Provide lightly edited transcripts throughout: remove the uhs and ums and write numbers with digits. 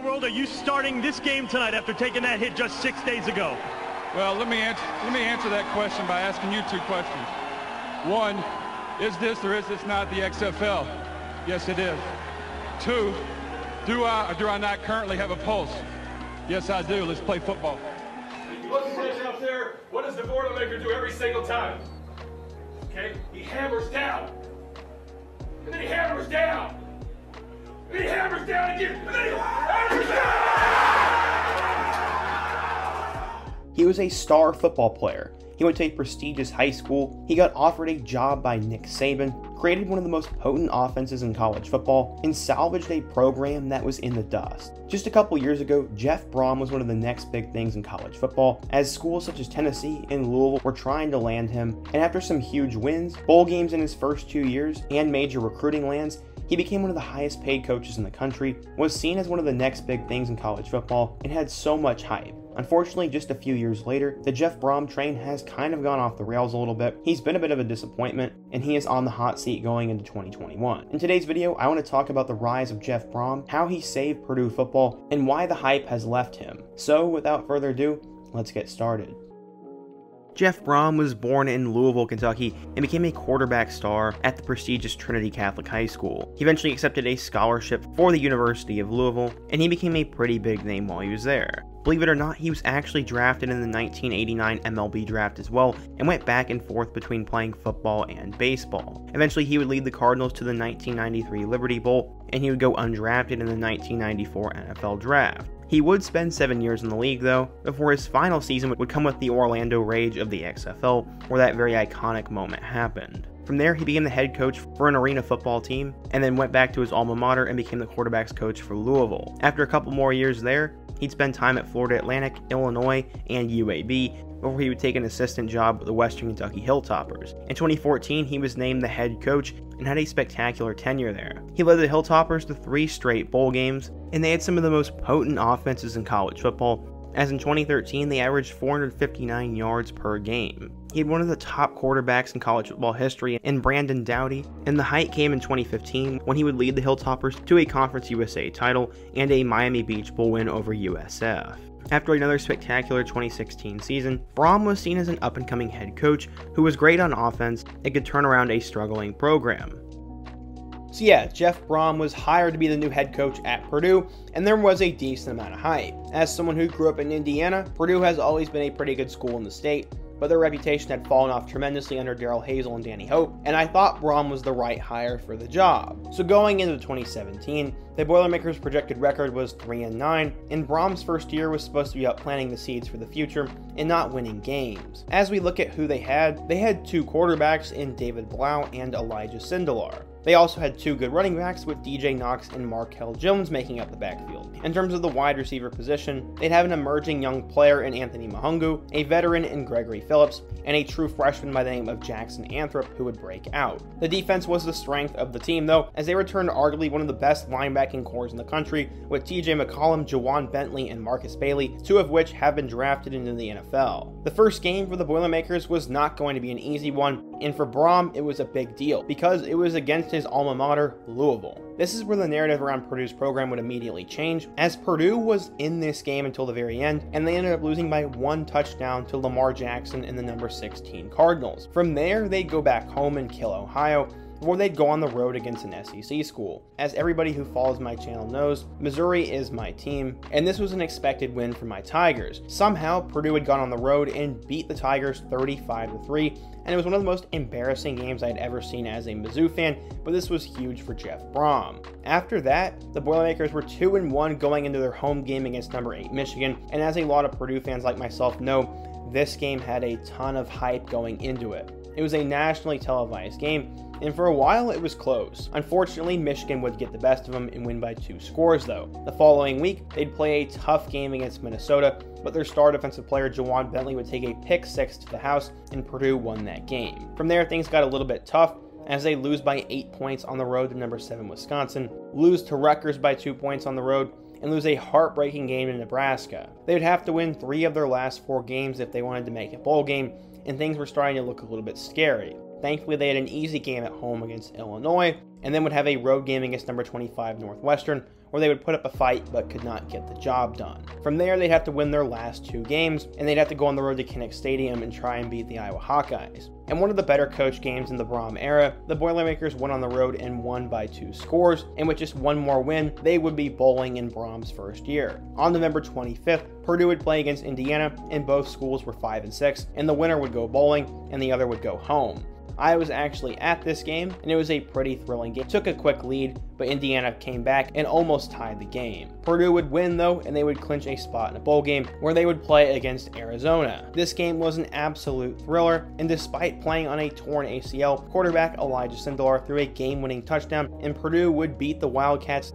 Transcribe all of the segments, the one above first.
world are you starting this game tonight after taking that hit just 6 days ago? Well, let me answer that question by asking you two questions. One, is this or is this not the XFL? Yes, it is. Two, do I or do I not currently have a pulse? Yes, I do. Let's play football. Look at this out there. What does the Boilermaker do every single time? Okay? He hammers down. And then he hammers down. And then he hammers down again. And then he hammers down! He was a star football player. He went to a prestigious high school, he got offered a job by Nick Saban, created one of the most potent offenses in college football, and salvaged a program that was in the dust. Just a couple years ago, Jeff Brohm was one of the next big things in college football, as schools such as Tennessee and Louisville were trying to land him, and after some huge wins, bowl games in his first 2 years, and major recruiting lands, he became one of the highest paid coaches in the country, was seen as one of the next big things in college football, and had so much hype. Unfortunately, just a few years later, the Jeff Brohm train has kind of gone off the rails a little bit. He's been a bit of a disappointment, and he is on the hot seat going into 2021. In today's video, I want to talk about the rise of Jeff Brohm, how he saved Purdue football, and why the hype has left him. So, without further ado, let's get started. Jeff Brohm was born in Louisville, Kentucky, and became a quarterback star at the prestigious Trinity Catholic High School. He eventually accepted a scholarship for the University of Louisville, and he became a pretty big name while he was there. Believe it or not, he was actually drafted in the 1989 MLB draft as well, and went back and forth between playing football and baseball. Eventually, he would lead the Cardinals to the 1993 Liberty Bowl, and he would go undrafted in the 1994 NFL Draft. He would spend 7 years in the league though, before his final season would come with the Orlando Rage of the XFL, where that very iconic moment happened. From there, he became the head coach for an arena football team, and then went back to his alma mater and became the quarterback's coach for Louisville. After a couple more years there, he'd spend time at Florida Atlantic, Illinois, and UAB, before he would take an assistant job with the Western Kentucky Hilltoppers. In 2014, he was named the head coach and had a spectacular tenure there. He led the Hilltoppers to 3 straight bowl games, and they had some of the most potent offenses in college football, as in 2013 they averaged 459 yards per game. He had one of the top quarterbacks in college football history in Brandon Doughty, and the height came in 2015 when he would lead the Hilltoppers to a Conference USA title and a Miami Beach Bowl win over USF. After another spectacular 2016 season, Brohm was seen as an up-and-coming head coach who was great on offense and could turn around a struggling program. So yeah, Jeff Brohm was hired to be the new head coach at Purdue, and there was a decent amount of hype. As someone who grew up in Indiana, Purdue has always been a pretty good school in the state, but their reputation had fallen off tremendously under Darrell Hazel and Danny Hope, and I thought Brohm was the right hire for the job. So going into 2017, the Boilermakers' projected record was 3-9, and Brohm's first year was supposed to be about planting the seeds for the future and not winning games. As we look at who they had 2 quarterbacks in David Blau and Elijah Sindelar. They also had 2 good running backs with DJ Knox and Markel Jones making up the backfield. In terms of the wide receiver position, they'd have an emerging young player in Anthony Mahungu, a veteran in Gregory Phillips, and a true freshman by the name of Jackson Anthrop who would break out. The defense was the strength of the team though, as they returned arguably one of the best linebacking cores in the country, with TJ McCollum, Jawan Bentley, and Marcus Bailey, 2 of which have been drafted into the NFL. The first game for the Boilermakers was not going to be an easy one, and for Brohm it was a big deal, because it was against his alma mater, Louisville. This is where the narrative around Purdue's program would immediately change, as Purdue was in this game until the very end, and they ended up losing by 1 touchdown to Lamar Jackson and the number 16 Cardinals. From there, they'd go back home and kill Ohio, before they'd go on the road against an SEC school. As everybody who follows my channel knows, Missouri is my team, and this was an expected win for my Tigers. Somehow, Purdue had gone on the road and beat the Tigers 35-3, and it was one of the most embarrassing games I had ever seen as a Mizzou fan, but this was huge for Jeff Brohm. After that, the Boilermakers were 2-1 going into their home game against number 8 Michigan, and as a lot of Purdue fans like myself know, this game had a ton of hype going into it. It was a nationally televised game, and for a while it was close. Unfortunately, Michigan would get the best of them and win by 2 scores though. The following week, they'd play a tough game against Minnesota, but their star defensive player Jawan Bentley would take a pick 6 to the house, and Purdue won that game. From there, things got a little bit tough, as they lose by 8 points on the road to number 7 Wisconsin, lose to Rutgers by 2 points on the road, and lose a heartbreaking game in Nebraska. They would have to win 3 of their last 4 games if they wanted to make a bowl game, and things were starting to look a little bit scary. Thankfully, they had an easy game at home against Illinois, and then would have a road game against number 25 Northwestern, where they would put up a fight but could not get the job done. From there, they'd have to win their last 2 games, and they'd have to go on the road to Kinnick Stadium and try and beat the Iowa Hawkeyes. In one of the better coach games in the Brohm era, the Boilermakers went on the road and won by 2 scores, and with just one more win, they would be bowling in Brohm's first year. On November 25th, Purdue would play against Indiana, and both schools were 5-6, and the winner would go bowling, and the other would go home. I was actually at this game, and it was a pretty thrilling game. It took a quick lead, but Indiana came back and almost tied the game. Purdue would win though, and they would clinch a spot in a bowl game where they would play against Arizona. This game was an absolute thriller, and despite playing on a torn ACL, quarterback Elijah Sindelar threw a game-winning touchdown, and Purdue would beat the Wildcats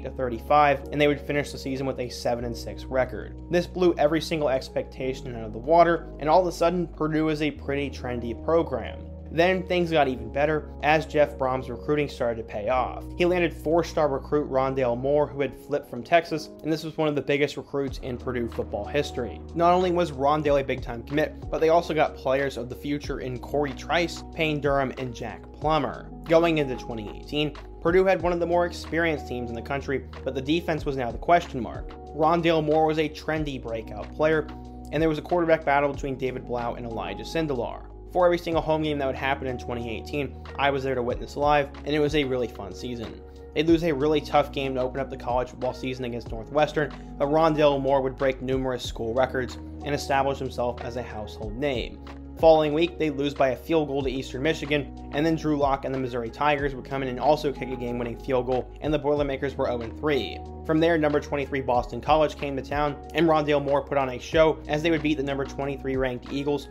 38-35, and they would finish the season with a 7-6 record. This blew every single expectation out of the water, and all of a sudden, Purdue is a pretty trendy program. Then things got even better as Jeff Brohm's recruiting started to pay off. He landed 4-star recruit Rondale Moore, who had flipped from Texas, and this was one of the biggest recruits in Purdue football history. Not only was Rondale a big-time commit, but they also got players of the future in Corey Trice, Payne Durham, and Jack Plummer. Going into 2018, Purdue had one of the more experienced teams in the country, but the defense was now the question mark. Rondale Moore was a trendy breakout player, and there was a quarterback battle between David Blau and Elijah Sindelar. For every single home game that would happen in 2018, I was there to witness live, and it was a really fun season. They'd lose a really tough game to open up the college football season against Northwestern, but Rondale Moore would break numerous school records and establish himself as a household name. The following week, they'd lose by a field goal to Eastern Michigan, and then Drew Lock and the Missouri Tigers would come in and also kick a game-winning field goal, and the Boilermakers were 0-3. From there, number 23 Boston College came to town, and Rondale Moore put on a show as they would beat the number 23 ranked Eagles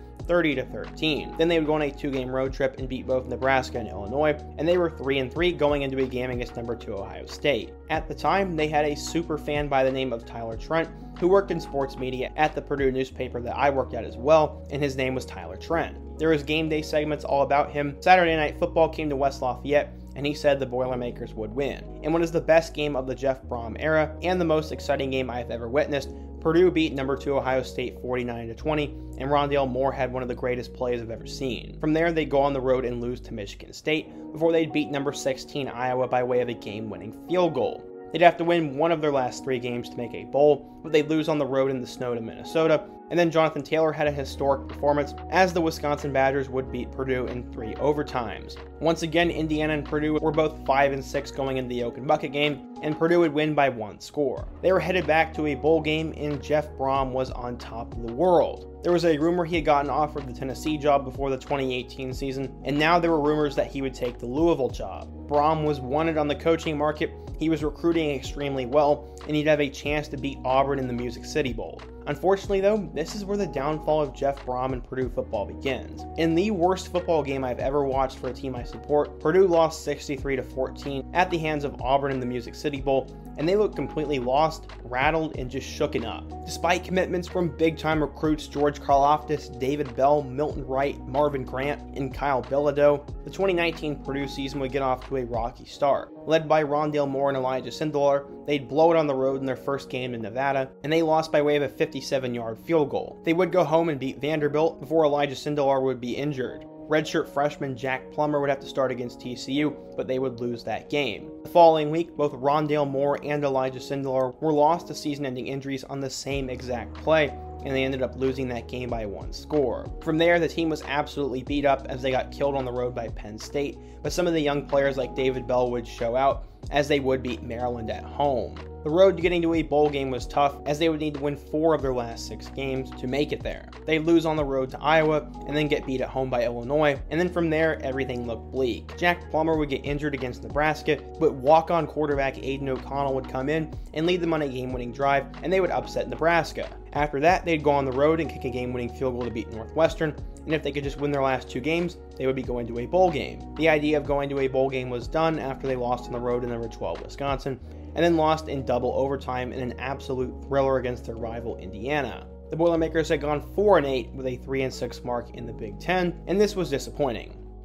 30-13. Then they would go on a 2-game road trip and beat both Nebraska and Illinois, and they were 3-3 going into a game against number 2 Ohio State. At the time, they had a super fan by the name of Tyler Trent, who worked in sports media at the Purdue newspaper that I worked at as well, and his name was Tyler Trent. There was game day segments all about him. Saturday Night Football came to West Lafayette, and he said the Boilermakers would win. In what is the best game of the Jeff Brohm era, and the most exciting game I've ever witnessed, Purdue beat number 2 Ohio State 49-20, and Rondale Moore had one of the greatest plays I've ever seen. From there, they'd go on the road and lose to Michigan State, before they'd beat number 16 Iowa by way of a game-winning field goal. They'd have to win one of their last 3 games to make a bowl, but they'd lose on the road in the snow to Minnesota, and then Jonathan Taylor had a historic performance as the Wisconsin Badgers would beat Purdue in 3 overtimes. Once again, Indiana and Purdue were both 5-6 going into the Oak and Bucket game, and Purdue would win by 1 score. They were headed back to a bowl game, and Jeff Brohm was on top of the world. There was a rumor he had gotten offered the Tennessee job before the 2018 season, and now there were rumors that he would take the Louisville job. Brohm was wanted on the coaching market, he was recruiting extremely well, and he'd have a chance to beat Auburn in the Music City Bowl. Unfortunately though, this is where the downfall of Jeff Brohm and Purdue football begins. In the worst football game I've ever watched for a team I support, Purdue lost 63-14 at the hands of Auburn in the Music City Bowl, and they looked completely lost, rattled, and just shooken up. Despite commitments from big-time recruits George Karlaftis, David Bell, Milton Wright, Marvin Grant, and Kyle Bilodeau, the 2019 Purdue season would get off to a rocky start. Led by Rondale Moore and Elijah Sindelar, they'd blow it on the road in their first game in Nevada, and they lost by way of a 57-yard field goal. They would go home and beat Vanderbilt before Elijah Sindelar would be injured. Redshirt freshman Jack Plummer would have to start against TCU, but they would lose that game. The following week, both Rondale Moore and Elijah Sindelar were lost to season-ending injuries on the same exact play, and they ended up losing that game by 1 score. From there, the team was absolutely beat up as they got killed on the road by Penn State, but some of the young players like David Bell would show out as they would beat Maryland at home. The road to getting to a bowl game was tough as they would need to win 4 of their last 6 games to make it there. They'd lose on the road to Iowa and then get beat at home by Illinois, and then from there everything looked bleak. Jack Plummer would get injured against Nebraska, but walk-on quarterback Aiden O'Connell would come in and lead them on a game-winning drive, and they would upset Nebraska. After that, they'd go on the road and kick a game-winning field goal to beat Northwestern, and if they could just win their last 2 games, they would be going to a bowl game. The idea of going to a bowl game was done after they lost on the road to number 12 Wisconsin, and then lost in double overtime in an absolute thriller against their rival Indiana. The Boilermakers had gone 4-8 with a 3-6 mark in the Big Ten, and this was disappointing.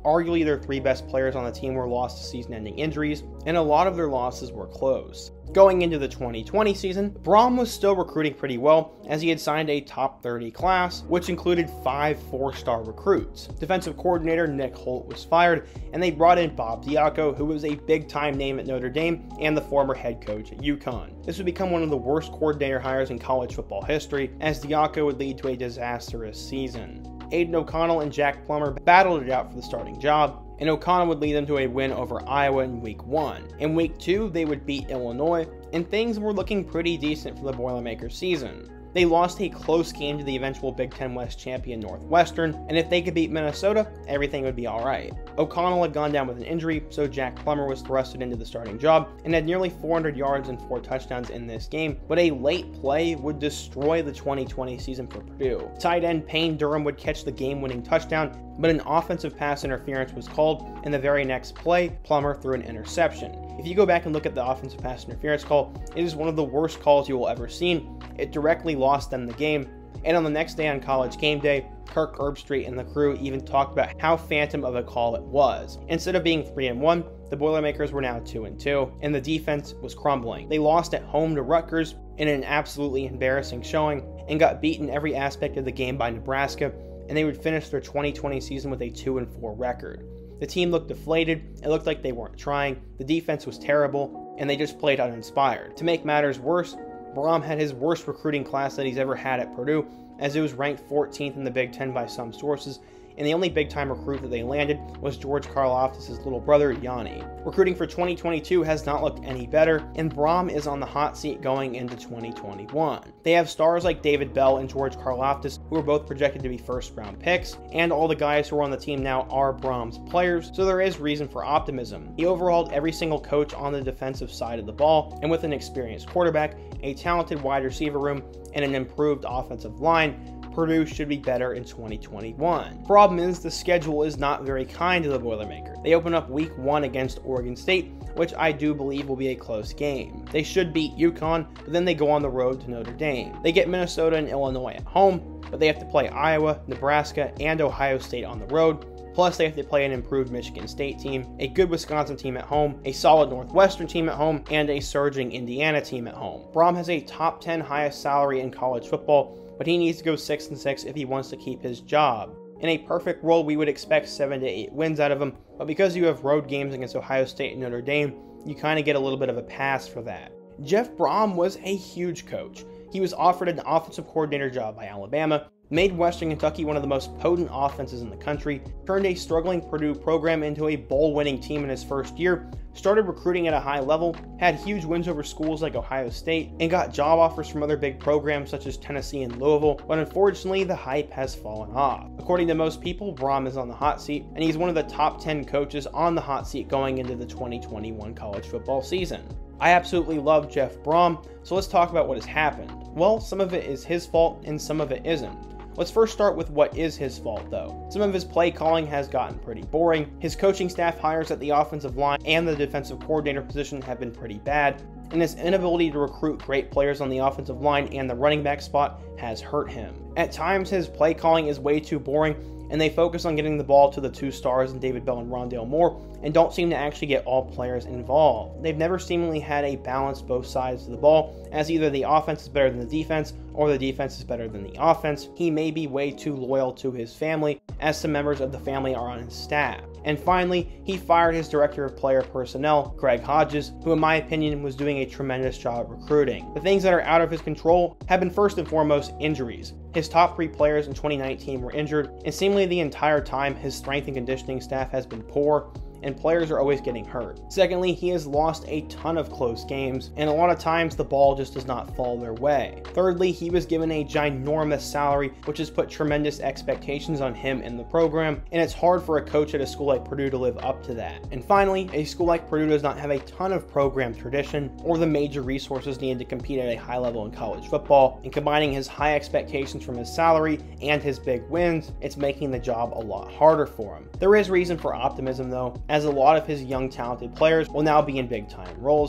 Arguably their 3 best players on the team were lost to season-ending injuries, and a lot of their losses were close. Going into the 2020 season, Brohm was still recruiting pretty well as he had signed a top 30 class, which included 5 4-star recruits. Defensive coordinator Nick Holt was fired, and they brought in Bob Diaco, who was a big-time name at Notre Dame and the former head coach at UConn. This would become one of the worst coordinator hires in college football history, as Diaco would lead to a disastrous season. Aidan O'Connell and Jack Plummer battled it out for the starting job, and O'Connell would lead them to a win over Iowa in Week 1. In Week 2, they would beat Illinois, and things were looking pretty decent for the Boilermakers season. They lost a close game to the eventual Big Ten West champion Northwestern, and if they could beat Minnesota, everything would be alright. O'Connell had gone down with an injury, so Jack Plummer was thrusted into the starting job and had nearly 400 yards and 4 touchdowns in this game, but a late play would destroy the 2020 season for Purdue. Tight end Payne Durham would catch the game-winning touchdown, but an offensive pass interference was called, and the very next play, Plummer threw an interception. If you go back and look at the offensive pass interference call, it is one of the worst calls you will ever see. It directly lost them the game, and on the next day on College Game Day, Kirk Herbstreit and the crew even talked about how phantom of a call it was. Instead of being 3-1, the Boilermakers were now 2-2, and the defense was crumbling. They lost at home to Rutgers in an absolutely embarrassing showing, and got beaten every aspect of the game by Nebraska, and they would finish their 2020 season with a 2-4 record. The team looked deflated, it looked like they weren't trying, the defense was terrible, and they just played uninspired. To make matters worse, Brohm had his worst recruiting class that he's ever had at Purdue, as it was ranked 14th in the Big Ten by some sources, and the only big-time recruit that they landed was George Karlaftis' little brother, Yanni. Recruiting for 2022 has not looked any better, and Brohm is on the hot seat going into 2021. They have stars like David Bell and George Karlaftis, who are both projected to be first-round picks, and all the guys who are on the team now are Brohm's players, so there is reason for optimism. He overhauled every single coach on the defensive side of the ball, and with an experienced quarterback, a talented wide receiver room, and an improved offensive line, Purdue should be better in 2021. Problem is, the schedule is not very kind to the Boilermakers. They open up Week 1 against Oregon State, which I do believe will be a close game. They should beat UConn, but then they go on the road to Notre Dame. They get Minnesota and Illinois at home, but they have to play Iowa, Nebraska, and Ohio State on the road. Plus, they have to play an improved Michigan State team, a good Wisconsin team at home, a solid Northwestern team at home, and a surging Indiana team at home. Brohm has a top 10 highest salary in college football, but he needs to go 6-6 if he wants to keep his job. In a perfect world, we would expect 7 to 8 wins out of him, but because you have road games against Ohio State and Notre Dame, you kind of get a little bit of a pass for that. Jeff Brohm was a huge coach. He was offered an offensive coordinator job by Alabama, made Western Kentucky one of the most potent offenses in the country, turned a struggling Purdue program into a bowl-winning team in his first year, started recruiting at a high level, had huge wins over schools like Ohio State, and got job offers from other big programs such as Tennessee and Louisville, but unfortunately the hype has fallen off. According to most people, Brohm is on the hot seat, and he's one of the top 10 coaches on the hot seat going into the 2021 college football season. I absolutely love Jeff Brohm, so let's talk about what has happened. Well, some of it is his fault and some of it isn't. Let's first start with what is his fault, though. Some of his play calling has gotten pretty boring. His coaching staff hires at the offensive line and the defensive coordinator position have been pretty bad, and his inability to recruit great players on the offensive line and the running back spot has hurt him. At times, his play calling is way too boring, and they focus on getting the ball to the 2 stars in David Bell and Rondale Moore, and don't seem to actually get all players involved. They've never seemingly had a balance both sides of the ball, as either the offense is better than the defense, or the defense is better than the offense. He may be way too loyal to his family, as some members of the family are on his staff. And finally, he fired his director of player personnel, Greg Hodges, who in my opinion was doing a tremendous job recruiting. The things that are out of his control have been first and foremost injuries. His top 3 players in 2019 were injured, and seemingly the entire time his strength and conditioning staff has been poor, and players are always getting hurt. Secondly, he has lost a ton of close games, and a lot of times the ball just does not fall their way. Thirdly, he was given a ginormous salary, which has put tremendous expectations on him and the program, and it's hard for a coach at a school like Purdue to live up to that. And finally, a school like Purdue does not have a ton of program tradition or the major resources needed to compete at a high level in college football, and combining his high expectations from his salary and his big wins, it's making the job a lot harder for him. There is reason for optimism though, as a lot of his young talented players will now be in big time roles.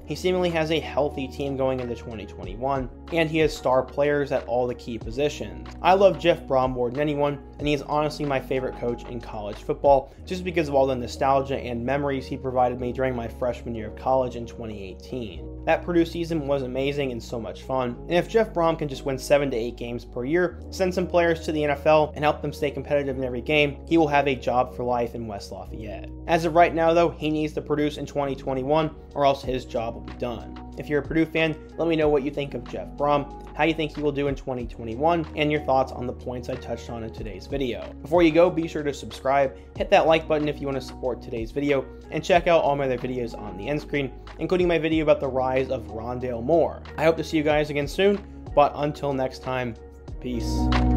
He seemingly has a healthy team going into 2021, and he has star players at all the key positions. I love Jeff Brohm more than anyone, and he is honestly my favorite coach in college football, just because of all the nostalgia and memories he provided me during my freshman year of college in 2018. That Purdue season was amazing and so much fun, and if Jeff Brohm can just win 7 to 8 games per year, send some players to the NFL, and help them stay competitive in every game, he will have a job for life in West Lafayette. As of right now though, he needs to produce in 2021, or else his job will be done. If you're a Purdue fan, let me know what you think of Jeff Brohm, how you think he will do in 2021, and your thoughts on the points I touched on in today's video. Before you go, be sure to subscribe, hit that like button if you want to support today's video, and check out all my other videos on the end screen, including my video about the rise of Rondale Moore. I hope to see you guys again soon, but until next time, peace.